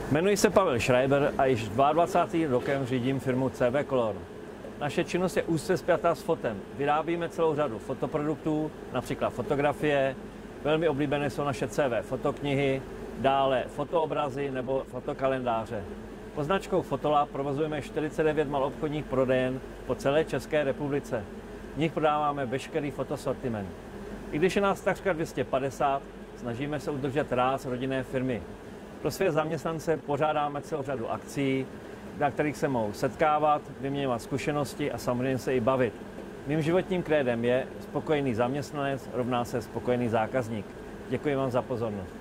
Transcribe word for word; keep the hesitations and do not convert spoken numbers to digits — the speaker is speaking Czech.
Jmenuji se Pavel Schreiber a již dvacátým druhým rokem řídím firmu C V Color. Naše činnost je úzce spjatá s fotem. Vyrábíme celou řadu fotoproduktů, například fotografie, velmi oblíbené jsou naše C V fotoknihy, dále fotoobrazy nebo fotokalendáře. Pod značkou Fotolab provozujeme čtyřicet devět maloobchodních prodejen po celé České republice. V nich prodáváme veškerý fotosortiment. I když je nás takřka dvě stě padesát, snažíme se udržet ráz rodinné firmy. Pro své zaměstnance pořádáme celou řadu akcí, na kterých se mohou setkávat, vyměňovat zkušenosti a samozřejmě se i bavit. Mým životním krédem je spokojený zaměstnanec rovná se spokojený zákazník. Děkuji vám za pozornost.